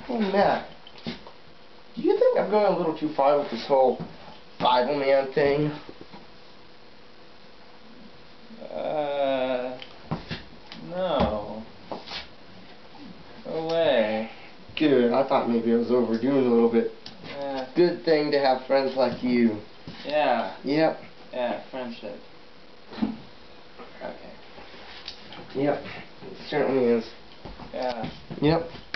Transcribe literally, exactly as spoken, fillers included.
Hey, Matt. Do you think I'm going a little too far with this whole BibleMan thing? Uh, no. No way. Good. I thought maybe I was overdoing a little bit. Yeah. Good thing to have friends like you. Yeah. Yep. Yeah, friendship. Okay. Yep. It certainly is. Yeah. Yep.